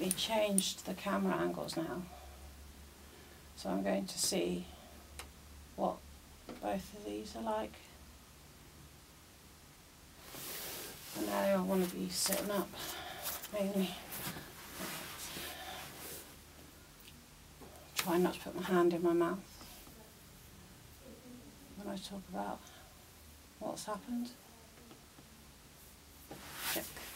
completely changed the camera angles now. So I'm going to see what both of these are like. And now I want to be sitting up, mainly. Try not to put my hand in my mouth when I talk about what's happened. Check.